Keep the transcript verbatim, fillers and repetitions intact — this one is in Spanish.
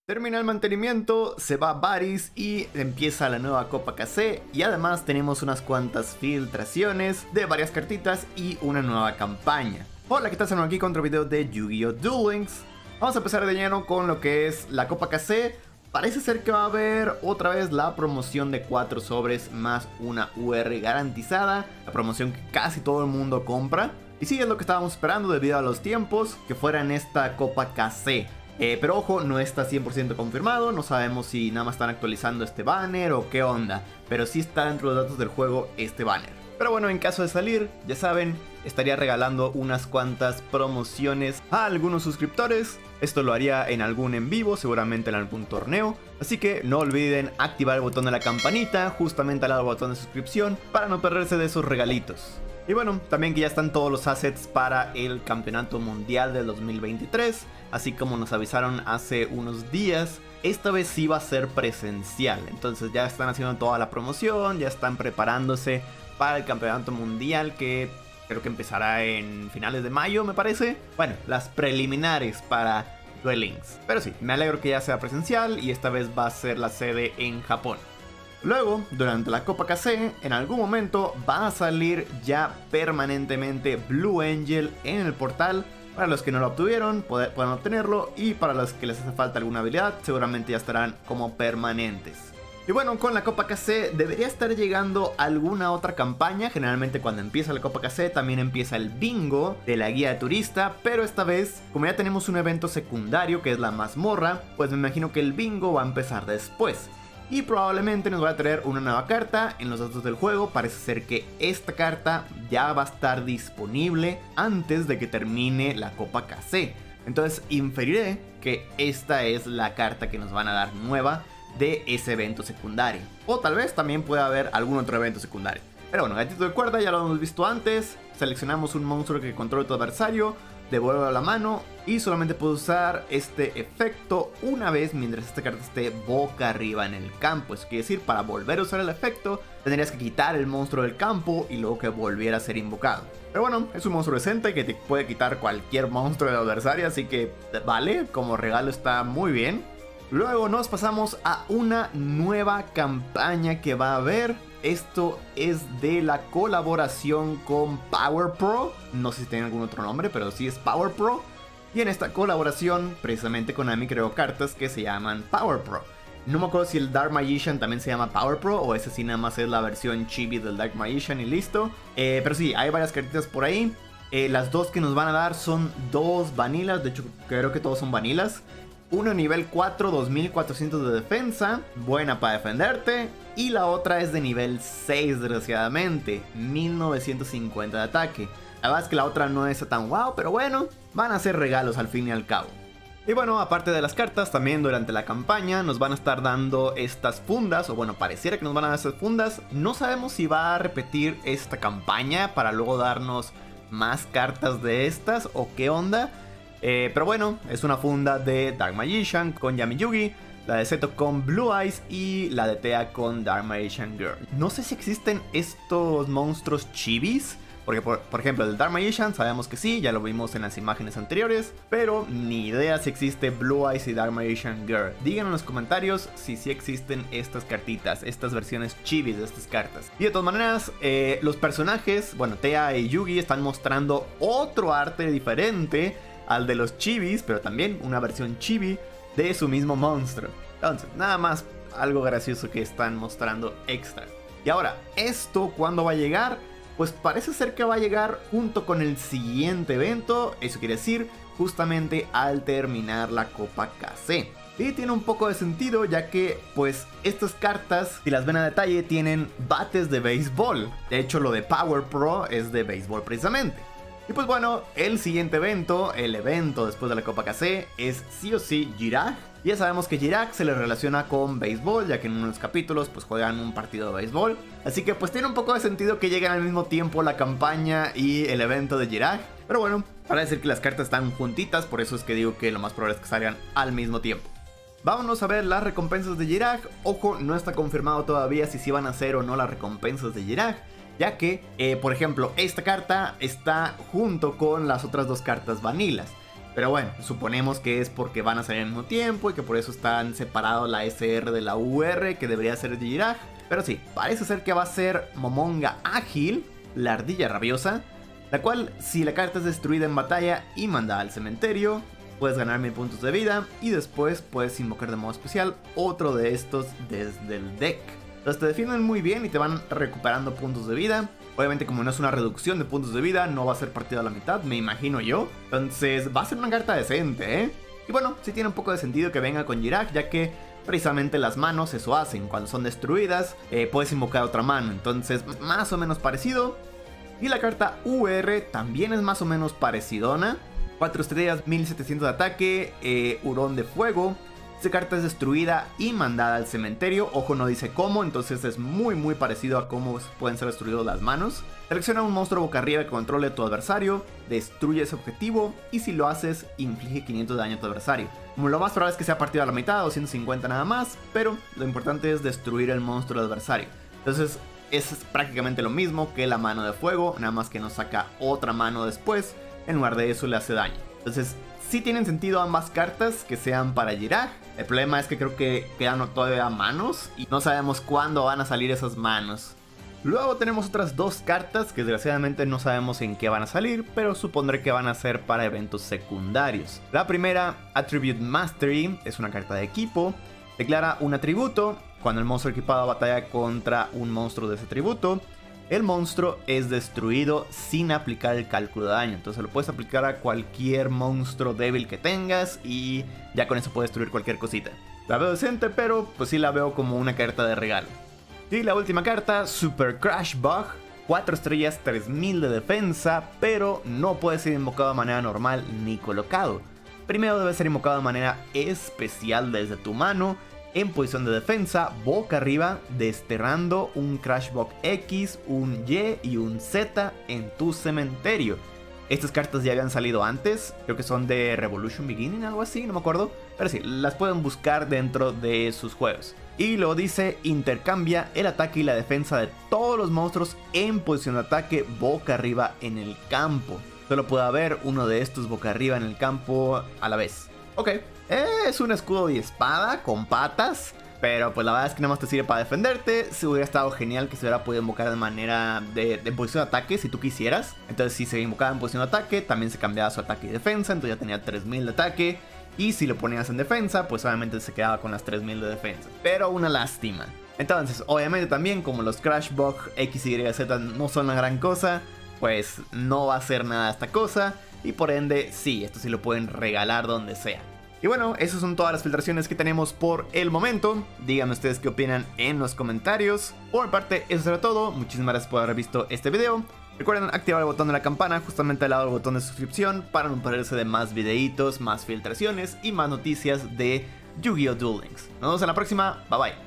Termina el mantenimiento, se va Varys y empieza la nueva Copa K C. Y además tenemos unas cuantas filtraciones de varias cartitas y una nueva campaña. Hola, ¿qué tal? Estamos aquí con otro video de Yu-Gi-Oh! Duel Links. Vamos a empezar de lleno con lo que es la Copa K C. Parece ser que va a haber otra vez la promoción de cuatro sobres más una U R garantizada. La promoción que casi todo el mundo compra. Y sí, es lo que estábamos esperando debido a los tiempos que fuera en esta Copa K C. Eh, pero ojo, no está cien por ciento confirmado, no sabemos si nada más están actualizando este banner o qué onda, pero sí está dentro de los datos del juego este banner. Pero bueno, en caso de salir, ya saben, estaría regalando unas cuantas promociones a algunos suscriptores. Esto lo haría en algún en vivo, seguramente en algún torneo. Así que no olviden activar el botón de la campanita, justamente al lado del botón de suscripción, para no perderse de esos regalitos. Y bueno, también que ya están todos los assets para el Campeonato Mundial del dos mil veintitrés. Así como nos avisaron hace unos días, esta vez sí va a ser presencial. Entonces ya están haciendo toda la promoción, ya están preparándose para el Campeonato Mundial que creo que empezará en finales de mayo, me parece. Bueno, las preliminares para Duel Links. Pero sí, me alegro que ya sea presencial y esta vez va a ser la sede en Japón. Luego, durante la Copa K C, en algún momento va a salir ya permanentemente Blue Angel en el portal. Para los que no lo obtuvieron, pueden obtenerlo. Y para los que les hace falta alguna habilidad, seguramente ya estarán como permanentes. Y bueno, con la Copa K C debería estar llegando alguna otra campaña. Generalmente cuando empieza la Copa K C también empieza el bingo de la guía de turista. Pero esta vez, como ya tenemos un evento secundario que es la mazmorra, pues me imagino que el bingo va a empezar después. Y probablemente nos va a traer una nueva carta. En los datos del juego parece ser que esta carta ya va a estar disponible antes de que termine la Copa K C. Entonces inferiré que esta es la carta que nos van a dar nueva de ese evento secundario. O tal vez también pueda haber algún otro evento secundario. Pero bueno, gatito de cuerda ya lo hemos visto antes. Seleccionamos un monstruo que controle tu adversario, devuelve a la mano y solamente puedes usar este efecto una vez mientras esta carta esté boca arriba en el campo. Eso quiere decir, para volver a usar el efecto tendrías que quitar el monstruo del campo y luego que volviera a ser invocado. Pero bueno, es un monstruo decente que te puede quitar cualquier monstruo del adversario, así que vale, como regalo está muy bien. Luego nos pasamos a una nueva campaña que va a haber. Esto es de la colaboración con Power Pro. No sé si tiene algún otro nombre, pero sí es Power Pro. Y en esta colaboración, precisamente Konami creó cartas que se llaman Power Pro. No me acuerdo si el Dark Magician también se llama Power Pro o ese sí nada más es la versión chibi del Dark Magician y listo. Eh, pero sí, hay varias cartitas por ahí. Eh, las dos que nos van a dar son dos vanilas. De hecho, creo que todos son vanilas. Uno nivel cuatro, dos mil cuatrocientos de defensa, buena para defenderte. Y la otra es de nivel seis, desgraciadamente, mil novecientos cincuenta de ataque. La verdad es que la otra no es tan wow, pero bueno, van a ser regalos al fin y al cabo. Y bueno, aparte de las cartas, también durante la campaña nos van a estar dando estas fundas, o bueno, pareciera que nos van a dar estas fundas. No sabemos si va a repetir esta campaña para luego darnos más cartas de estas o qué onda. Eh, pero bueno, es una funda de Dark Magician con Yami Yugi, la de Seto con Blue Eyes y la de Tea con Dark Magician Girl. No sé si existen estos monstruos chibis, porque por, por ejemplo el Dark Magician sabemos que sí, ya lo vimos en las imágenes anteriores, pero ni idea si existe Blue Eyes y Dark Magician Girl. Díganme en los comentarios si sí existen estas cartitas, estas versiones chibis de estas cartas. Y de todas maneras, eh, los personajes, bueno, Tea y Yugi están mostrando otro arte diferente al de los chibis, pero también una versión chibi de su mismo monstruo. Entonces, nada más algo gracioso que están mostrando extra. Y ahora, ¿esto cuándo va a llegar? Pues parece ser que va a llegar junto con el siguiente evento. Eso quiere decir justamente al terminar la Copa K C. Y tiene un poco de sentido, ya que pues estas cartas, si las ven a detalle, tienen bates de béisbol. De hecho, lo de Power Pro es de béisbol precisamente. Y pues bueno, el siguiente evento, el evento después de la Copa K C, es sí o sí Jiraj. Ya sabemos que Jiraj se le relaciona con béisbol, ya que en uno de los capítulos pues juegan un partido de béisbol. Así que pues tiene un poco de sentido que lleguen al mismo tiempo la campaña y el evento de Jiraj. Pero bueno, para decir que las cartas están juntitas, por eso es que digo que lo más probable es que salgan al mismo tiempo. Vámonos a ver las recompensas de Jiraj. Ojo, no está confirmado todavía si sí van a ser o no las recompensas de Jiraj, ya que, eh, por ejemplo, esta carta está junto con las otras dos cartas vanilas. Pero bueno, suponemos que es porque van a salir al mismo tiempo y que por eso están separados la S R de la U R, que debería ser Jiraj. Pero sí, parece ser que va a ser Momonga Ágil, la ardilla rabiosa, la cual, si la carta es destruida en batalla y mandada al cementerio, puedes ganar mil puntos de vida y después puedes invocar de modo especial otro de estos desde el deck. Entonces te defienden muy bien y te van recuperando puntos de vida. Obviamente, como no es una reducción de puntos de vida, no va a ser partida a la mitad, me imagino yo. Entonces va a ser una carta decente, ¿eh? Y bueno, sí tiene un poco de sentido que venga con Jiraj, ya que precisamente las manos eso hacen. Cuando son destruidas, eh, puedes invocar otra mano. Entonces, más o menos parecido. Y la carta U R también es más o menos parecidona. cuatro estrellas, mil setecientos de ataque, eh, hurón de fuego. Esta carta es destruida y mandada al cementerio. Ojo, no dice cómo, entonces es muy muy parecido a cómo pueden ser destruidos las manos. Selecciona un monstruo boca arriba que controle a tu adversario, destruye ese objetivo y si lo haces, inflige quinientos de daño a tu adversario. Lo más probable es que sea partido a la mitad, doscientos cincuenta nada más, pero lo importante es destruir el monstruo del adversario. Entonces es prácticamente lo mismo que la mano de fuego, nada más que nos saca otra mano después. En lugar de eso le hace daño. Entonces sí tienen sentido ambas cartas que sean para Jiraj. El problema es que creo que quedan todavía manos y no sabemos cuándo van a salir esas manos. Luego tenemos otras dos cartas que desgraciadamente no sabemos en qué van a salir, pero supondré que van a ser para eventos secundarios. La primera, Attribute Mastery, es una carta de equipo. Declara un atributo. Cuando el monstruo equipado batalla contra un monstruo de ese atributo, el monstruo es destruido sin aplicar el cálculo de daño. Entonces lo puedes aplicar a cualquier monstruo débil que tengas y ya con eso puedes destruir cualquier cosita. La veo decente, pero pues sí la veo como una carta de regalo. Y la última carta, Super Crash Bug. cuatro estrellas, tres mil de defensa, pero no puede ser invocado de manera normal ni colocado. Primero debe ser invocado de manera especial desde tu mano, en posición de defensa, boca arriba, desterrando un Crashbug X, un Y y un Z en tu cementerio. Estas cartas ya habían salido antes, creo que son de Revolution Beginning, algo así, no me acuerdo. Pero sí, las pueden buscar dentro de sus juegos. Y luego dice, intercambia el ataque y la defensa de todos los monstruos en posición de ataque boca arriba en el campo. Solo puede haber uno de estos boca arriba en el campo a la vez. Ok. Es un escudo y espada con patas, pero pues la verdad es que nada más te sirve para defenderte. Se hubiera estado genial que se hubiera podido invocar de manera de, de posición de ataque si tú quisieras. Entonces si se invocaba en posición de ataque, también se cambiaba su ataque y defensa, entonces ya tenía tres mil de ataque. Y si lo ponías en defensa, pues obviamente se quedaba con las tres mil de defensa. Pero una lástima. Entonces, obviamente también como los Crashbug X, Y, Z no son la gran cosa, pues no va a ser nada esta cosa. Y por ende, sí, esto sí lo pueden regalar donde sea. Y bueno, esas son todas las filtraciones que tenemos por el momento. Díganme ustedes qué opinan en los comentarios. Por mi parte, eso será todo. Muchísimas gracias por haber visto este video. Recuerden activar el botón de la campana justamente al lado del botón de suscripción para no perderse de más videitos, más filtraciones y más noticias de Yu-Gi-Oh! Duel Links. Nos vemos en la próxima. Bye bye.